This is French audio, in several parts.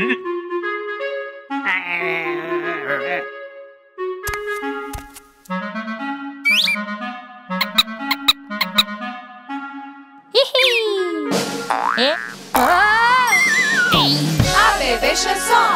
Et... Un bébé chassant.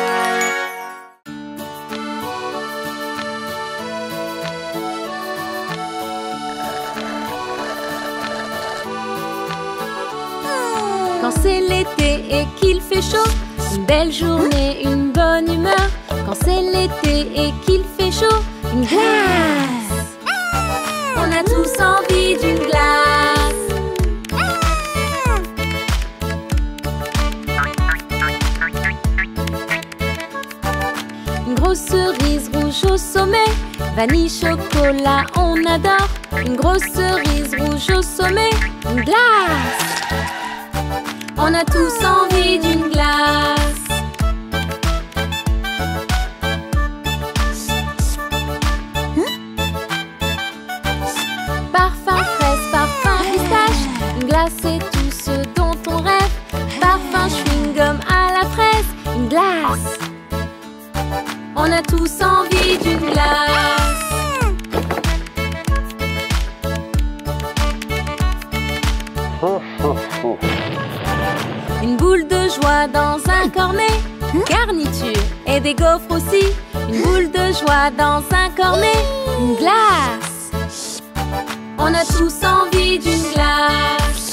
Quand c'est l'été et qu'il fait chaud, une belle journée, une bonne humeur. Quand c'est l'été et qu'il fait chaud, une glace. On a tous envie d'une glace. Une grosse cerise rouge au sommet, vanille, chocolat, on adore. Une grosse cerise rouge au sommet, une glace. On a tous envie d'une glace. Parfum fraise, parfum pistache, une glace c'est tout ce dont on rêve. Parfum chewing-gum à la fraise, une glace. On a tous envie d'une glace. Une boule de joie dans un cornet, garniture et des gaufres aussi. Une boule de joie dans un cornet, une glace. On a tous envie d'une glace.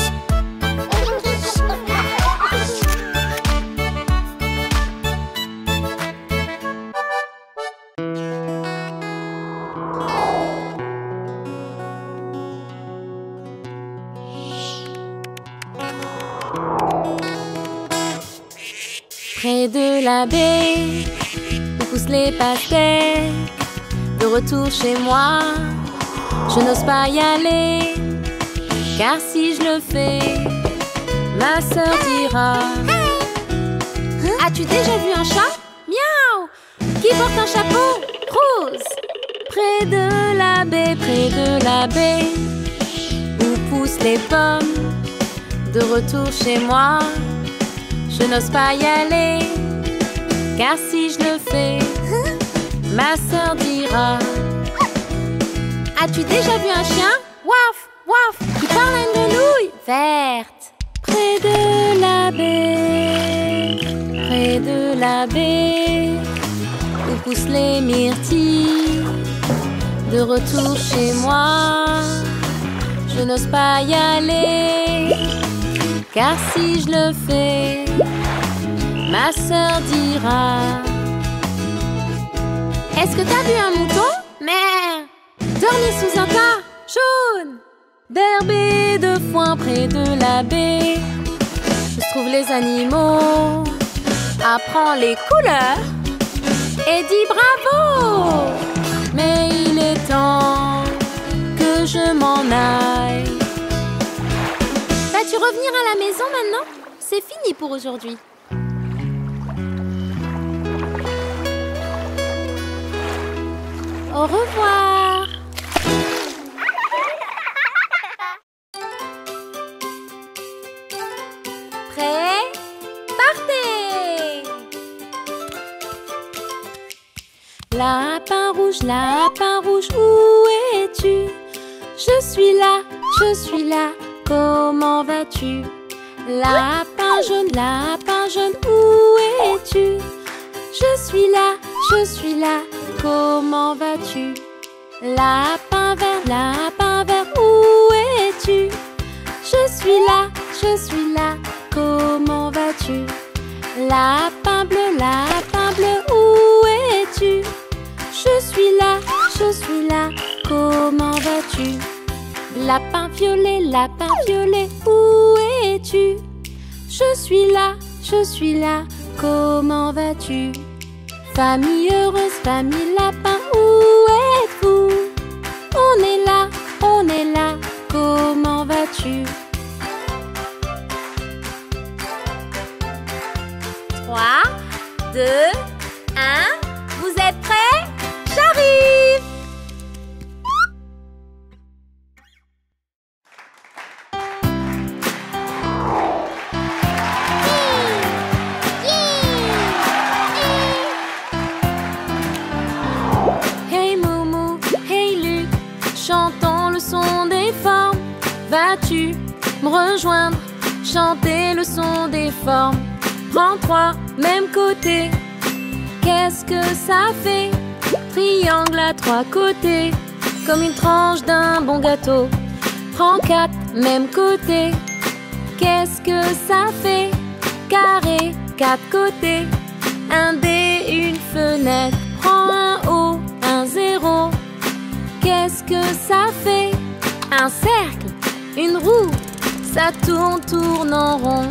Près de la baie, où poussent les pastèques. De retour chez moi, je n'ose pas y aller. Car si je le fais, ma sœur dira: as-tu déjà vu un chat? Miaou! Qui porte un chapeau rose? Près de la baie, où poussent les pommes. De retour chez moi, je n'ose pas y aller, car si je le fais, ma sœur dira: as-tu déjà vu un chien? Waf, waf, qui parle à une grenouille verte. Près de la baie, où poussent les myrtilles. De retour chez moi, je n'ose pas y aller, car si je le fais, ma sœur dira: est-ce que t'as vu un mouton? Mère, dormi sous un tas jaune d'herbe et de foin. Près de la baie, je trouve les animaux, apprends les couleurs et dis bravo. Mais il est temps que je m'en aille. Vas-tu revenir à la maison maintenant? C'est fini pour aujourd'hui. Au revoir. Prêt? Partez! Lapin rouge, où es-tu? Je suis là, comment vas-tu? Lapin jaune, où es-tu? Je suis là, comment vas-tu? Lapin vert, où es-tu? Je suis là, comment vas-tu? Lapin bleu, où es-tu? Je suis là, comment vas-tu? Lapin violet, où es-tu? Je suis là, comment vas-tu? Famille heureuse, famille lapin, où êtes-vous? On est là, comment vas-tu? 3, 2, 1, vous êtes prêts? J'arrive! me rejoindre, chanter le son des formes. Prends 3, même côté. Qu'est-ce que ça fait? Triangle à 3 côtés, comme une tranche d'un bon gâteau. Prends 4, même côté. Qu'est-ce que ça fait? Carré, 4 côtés. Un dé, une fenêtre. Prends un O, un 0. Qu'est-ce que ça fait? Un cercle, une roue. Ça tourne, tourne en rond.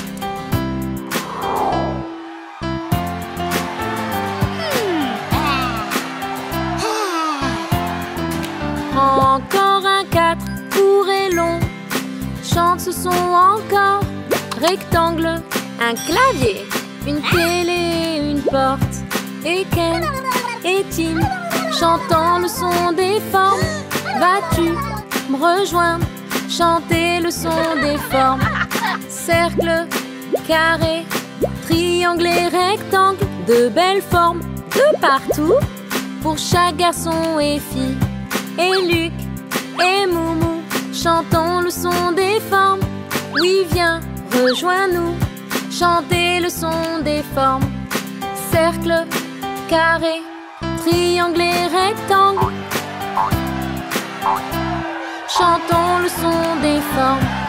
Prends encore un 4, court et long. Chante ce son encore. Rectangle, un clavier, une télé, une porte. Et Ken et Tim, chantant le son des formes. Vas-tu me rejoindre, chanter le son des formes? Cercle, carré, triangle et rectangle. De belles formes de partout, pour chaque garçon et fille. Et Luc et Moumou, chantons le son des formes. Oui, viens, rejoins-nous, chanter le son des formes. Cercle, carré, triangle et rectangle. Chantons le son des formes.